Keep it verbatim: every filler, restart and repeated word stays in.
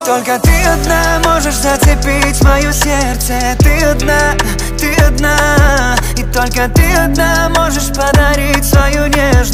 Только ты одна можешь зацепить мое сердце. Ты одна, ты одна, и только ты одна можешь подарить свою нежность.